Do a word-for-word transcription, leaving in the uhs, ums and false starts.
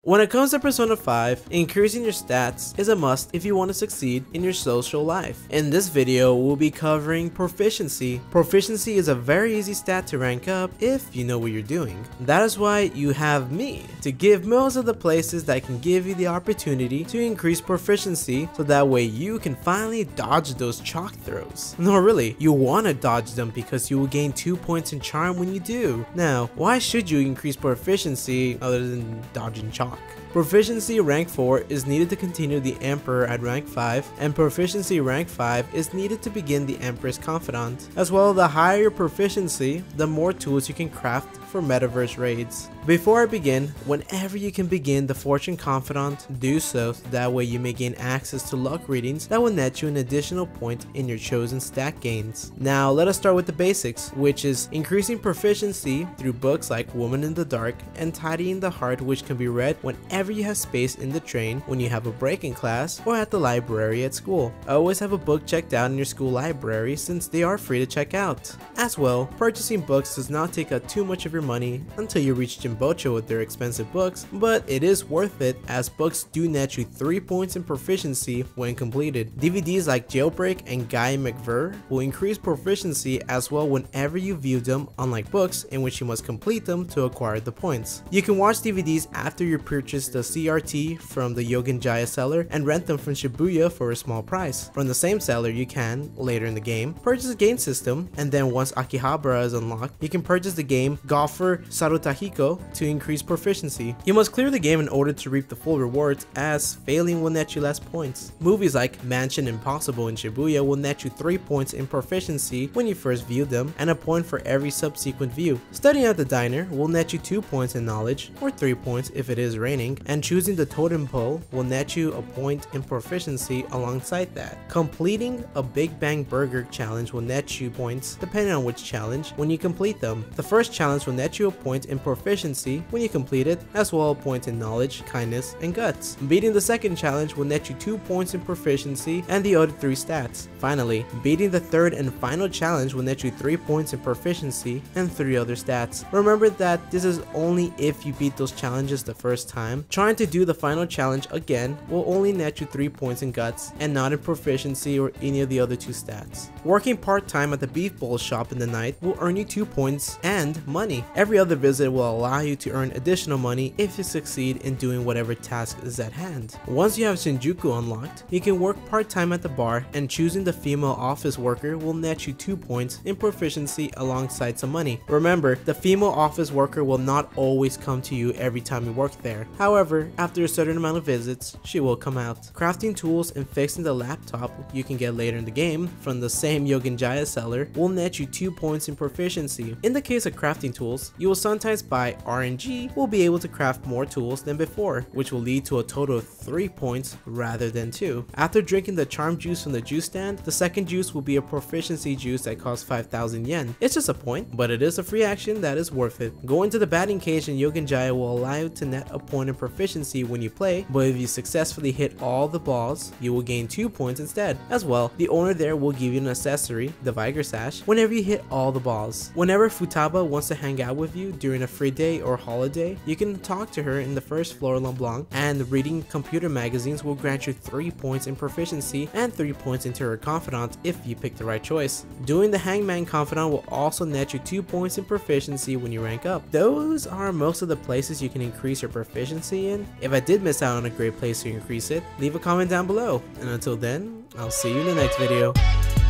When it comes to Persona five, increasing your stats is a must if you want to succeed in your social life. In this video, we'll be covering Proficiency. Proficiency is a very easy stat to rank up if you know what you're doing. That is why you have me to give most of the places that can give you the opportunity to increase Proficiency, so that way you can finally dodge those chalk throws. No, really, you want to dodge them because you will gain two points in charm when you do. Now, why should you increase Proficiency other than dodging chalk? Proficiency rank four is needed to continue the Emperor at rank five, and Proficiency rank five is needed to begin the Emperor's Confidant. As well, the higher your Proficiency, the more tools you can craft for Metaverse raids. Before I begin, whenever you can begin the Fortune Confidant, do so, so that way you may gain access to luck readings that will net you an additional point in your chosen stat gains. Now let us start with the basics, which is increasing proficiency through books like Woman in the Dark and Tidying the Heart, which can be read whenever you have space in the train, when you have a break in class, or at the library at school. Always have a book checked out in your school library since they are free to check out. As well, purchasing books does not take up too much of your money until you reach Jimbocho with their expensive books, but it is worth it as books do net you three points in proficiency when completed. D V Ds like Jailbreak and Guy McVer will increase proficiency as well whenever you view them, unlike books in which you must complete them to acquire the points. You can watch D V Ds after you purchase the C R T from the Yogen Jaya seller and rent them from Shibuya for a small price. From the same seller, you can, later in the game, purchase a game system, and then once Akihabara is unlocked, you can purchase the game Golfer Sarutahiko to increase proficiency. You must clear the game in order to reap the full rewards, as failing will net you less points. Movies like Mansion Impossible in Shibuya will net you three points in proficiency when you first view them, and a point for every subsequent view. Studying at the diner will net you two points in knowledge, or three points if it is raining, and choosing the totem pole will net you a point in proficiency alongside that. Completing a Big Bang Burger challenge will net you points depending on which challenge when you complete them. The first challenge will net you a point in proficiency when you complete it, as well as a point in knowledge, kindness, and guts. Beating the second challenge will net you two points in proficiency and the other three stats. Finally, beating the third and final challenge will net you three points in proficiency and three other stats. Remember that this is only if you beat those challenges the first time. Trying to do the final challenge again will only net you three points in guts and not in proficiency or any of the other two stats. Working part-time at the beef bowl shop in the night will earn you two points and money. Every other visit will allow you to earn additional money if you succeed in doing whatever task is at hand. Once you have Shinjuku unlocked, you can work part-time at the bar, and choosing the female office worker will net you two points in proficiency alongside some money. Remember, the female office worker will not always come to you every time you work there. However, after a certain amount of visits, she will come out. Crafting tools and fixing the laptop you can get later in the game from the same Yogen Jaya seller will net you two points in proficiency. In the case of crafting tools, you will sometimes buy R N G will be able to craft more tools than before, which will lead to a total of three points rather than two. After drinking the charm juice from the juice stand, the second juice will be a proficiency juice that costs five thousand yen. It's just a point, but it is a free action that is worth it. Going to the batting cage in Yogen Jaya will allow you to net a point in proficiency when you play, but if you successfully hit all the balls, you will gain two points instead. As well, the owner there will give you an accessory, the Viger Sash, whenever you hit all the balls. Whenever Futaba wants to hang out with you during a free day or holiday, you can talk to her in the first floor LeBlanc, and reading computer magazines will grant you three points in proficiency and three points into her confidant if you pick the right choice. Doing the Hangman Confidant will also net you two points in proficiency when you rank up. Those are most of the places you can increase your proficiency in. If I did miss out on a great place to increase it, leave a comment down below, and until then, I'll see you in the next video.